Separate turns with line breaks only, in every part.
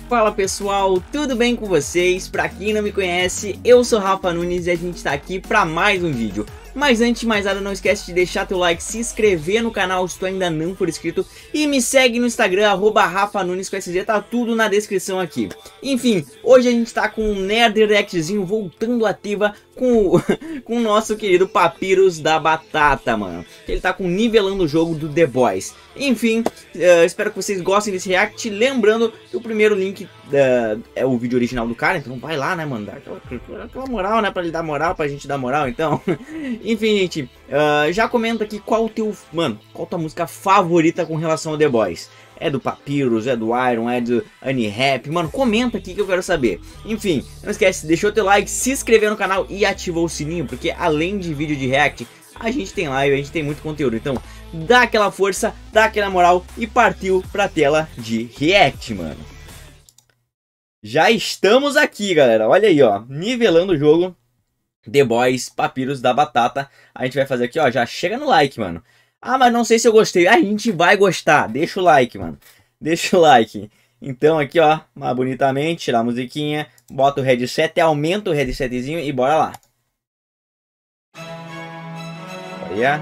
Fala pessoal, tudo bem com vocês? Pra quem não me conhece, eu sou Rafa Nunes e a gente tá aqui pra mais um vídeo. Mas antes de mais nada, não esquece de deixar teu like, se inscrever no canal se tu ainda não for inscrito e me segue no Instagram, @RafaNunes com SZ, tá tudo na descrição aqui. Enfim, hoje a gente tá com um Nerd Reactzinho voltando ativa com o nosso querido Papyrus da Batata, mano. Ele tá nivelando o jogo do The Boys. Enfim, espero que vocês gostem desse react. Lembrando que o primeiro link é o vídeo original do cara, então vai lá, né, mano? Dá aquela moral, né? Pra ele dar moral, pra gente dar moral, então. Enfim, gente, já comenta aqui qual tua música favorita com relação ao The Boys. É do Papyrus, é do Iron, é do Unirap, mano, comenta aqui que eu quero saber. Enfim, não esquece, deixou teu like, se inscrever no canal e ativou o sininho, porque além de vídeo de react, a gente tem live, a gente tem muito conteúdo. Então, dá aquela força, dá aquela moral e partiu pra tela de react, mano. Já estamos aqui, galera, olha aí, ó, nivelando o jogo The Boys, Papyrus da Batata. A gente vai fazer aqui, ó, já chega no like, mano. Ah, mas não sei se eu gostei. A gente vai gostar. Deixa o like, mano. Deixa o like. Então aqui, ó, mais bonitamente, tirar a musiquinha, bota o headset, aumenta o headsetzinho e bora lá. Olha.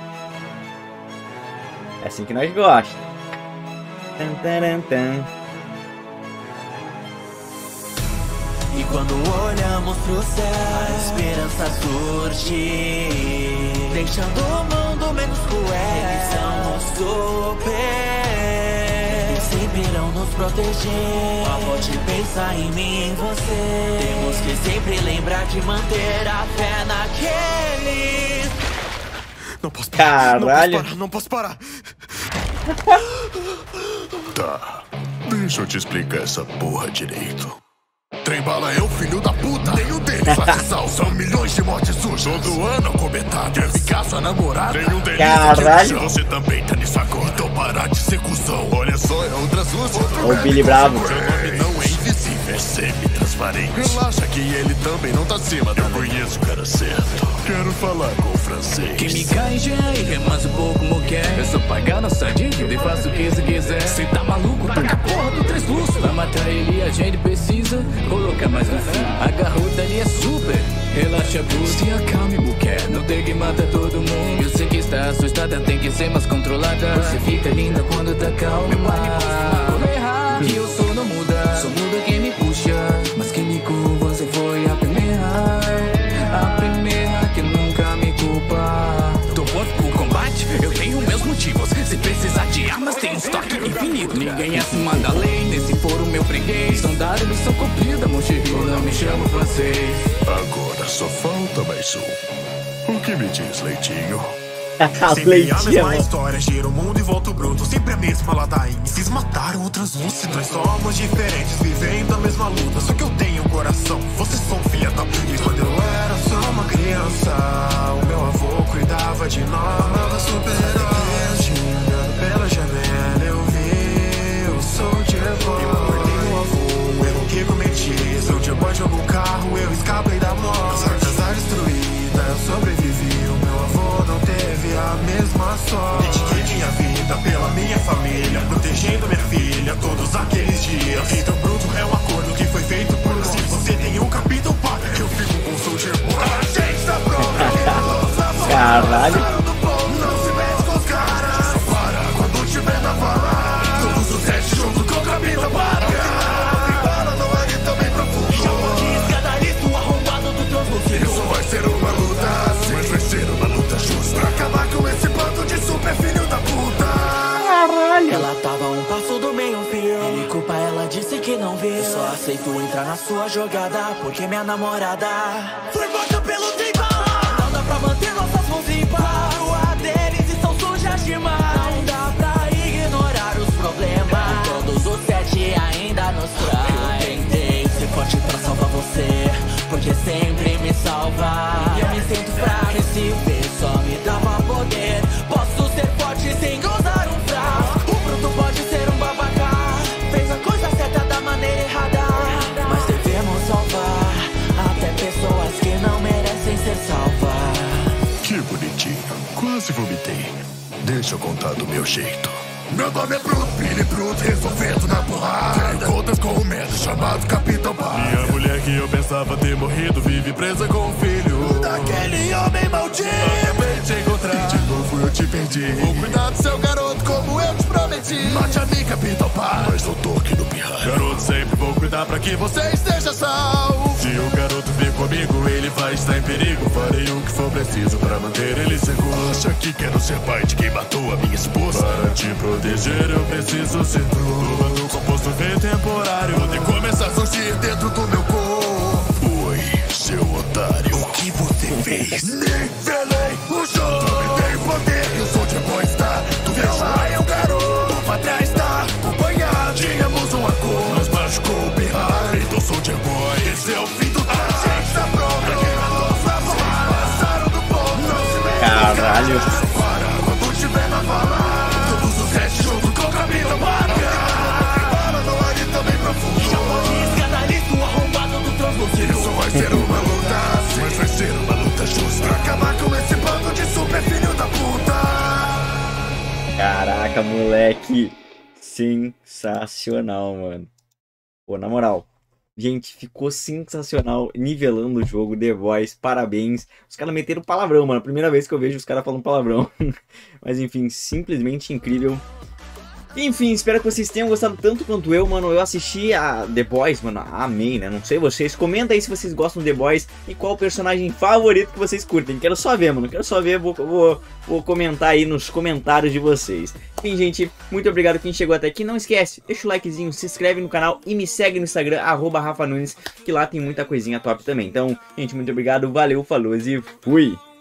É assim que nós gostamos.
E quando olhamos pro céu, a esperança surge, deixando o mundo menos cruel. Eles são os super, eles sempre irão nos proteger. O amor de pensar em mim e em você. Temos que sempre lembrar de manter a fé naqueles.
Não posso parar,
caralho.
não posso parar. Tá, deixa eu te explicar essa porra direito. Trembala é o filho da puta, nenhum deles faz sal. São milhões de mortes sujas, todo ano acometadas. Quer ficar sua namorada? Nenhum deles
caralho.
Você também tá nisso agora. Então parar de ser cuzão. Olha só, é outra suja.
O Billy Bravo.
Seu nome não é invisível, é semi-transparente. Relaxa que ele também não tá acima. Eu conheço o cara certo. Quero falar com o francês.
Que me canje e remanso um pouco moquer. Eu sou pagando essa dívida e faço o que se quiser. Cê tá maluco? Taca a porra do três luzes. Pra matar ele a gente precisa colocar mais no fim. A garota ali é super. Relaxa, bruto, se acalme, mulher. Não tem que matar todo mundo. Eu sei que está assustada, tem que ser mais controlada. Você fica linda quando tá calma. Meu pai me pôs quando errar. Que eu sou não muda, só muda quem me puxa. Mas quem me curva, você foi a primeira. A primeira que nunca me culpa. Tô pronto pro combate, eu tenho meus motivos. Se precisar de armas, tem um estoque infinito. Ninguém é acima da lei, nesse foro meu freguês. Missão dada, missão cumprida, mon chéri, não me chamo francês.
Agora só falta mais um. O que me diz, Leitinho?
Sempre a mesma história, gira o mundo e volta o bruto. Sempre a mesma ladainha. Vocês mataram outras moças. Nós somos diferentes, vivendo a mesma luta. Só que eu tenho um coração, vocês são filha da puta. E quando eu era só uma criança, o meu avô cuidava de nós. Amava super-heróis, andando pela janela eu vi o Soldier Boy. Eu perdi meu avô, o erro que cometi. Soldier Boy jogou o carro, eu escapei da morte. As áreas destruídas, eu sobrevivi. O meu avô não teve a mesma sorte. Dediquei minha vida pela minha família, protegendo minha filha todos aqueles dias. Então bruto é um acordo que foi feito por nós. Se você tem um Capitão Pátria, eu fico com o Soldier Boy. A gente tá pronto.
Caralho.
Não se mete com os caras. Só para quando tiver na bala. Todos os sete junto com o Capitão Pátria. Bala não é também profundo. Chama de escadalista, o arrombado do translúcido. Isso vai ser uma luta, mas vai ser uma luta justa. Pra acabar com esse bando de super filho da puta.
Caralho.
Ela tava a um passo do meio-fio. Ele culpa, ela disse que não viu. Só aceito entrar na sua jogada, porque minha namorada foi morta pelo tribal. Não dá pra manter nossas mãos em paz. A rua deles estão sujas demais. Não dá pra ignorar os problemas. Todos os sete ainda nos traz. Eu tentei ser forte pra salvar você, porque sempre me salva. E eu me sinto fraco, esse ver só me dava poder. Posso ser forte sem usar um fraco. O bruto pode ser um babaca, fez a coisa certa da maneira errada. Mas devemos salvar até pessoas que não merecem ser salvas.
Que bonitinho, quase vomitei. Deixa eu contar do meu jeito. Meu nome é Bruto, Billy Bruto, resolvendo na porrada. Tenho contas com o Mel. chamado Capitão Paz. Minha mulher que eu pensava ter morrido vive presa com um filho daquele homem maldito. Acabei de encontrar, de novo eu te perdi. Vou cuidar do seu garoto como eu te prometi. Mate a mim, Capitão Paz, mas não toque no pirraia. Garoto, sempre vou cuidar pra que você esteja salvo. Se o garoto vir comigo, ele vai estar em perigo. Farei o que for preciso pra manter ele seguro. Acha que quero ser pai de quem matou a minha esposa? Para te proteger eu preciso ser true. Do composto veio temporário, pode começar a surgir dentro do meu corpo. Oi, seu otário, o que você fez? Nivelei o jogo, dominei o poder e o Soldier Boy está. Tu viu lá, é um garoto pra trás, tá acompanhado. Tínhamos um acordo, mas machucou o pirraia. Então Soldier Boy, esse é o fim do traje. A gente tá pronto, aqui na nossa porra. Passaram do ponto, não se vê.
Caralho.
Para quando tiver na bala. Todos os restos junto com o Capitão Paz. Isso vai ser uma luta, mas vai ser uma luta justa. Pra acabar com esse bando de super filho da puta.
Caraca, moleque. Sensacional, mano. Pô, na moral. Gente, ficou sensacional. Nivelando o jogo, The Voice, parabéns. Os caras meteram palavrão, mano. Primeira vez que eu vejo os caras falando palavrão. Mas enfim, simplesmente incrível. Enfim, espero que vocês tenham gostado tanto quanto eu, mano. Eu assisti a The Boys, mano, amei, né? Não sei vocês, comenta aí se vocês gostam de The Boys e qual o personagem favorito que vocês curtem. Quero só ver, mano, quero só ver, vou comentar aí nos comentários de vocês. Enfim, gente, muito obrigado quem chegou até aqui. Não esquece, deixa o likezinho, se inscreve no canal e me segue no Instagram, @RafaNunes, que lá tem muita coisinha top também. Então, gente, muito obrigado, valeu, falou e fui!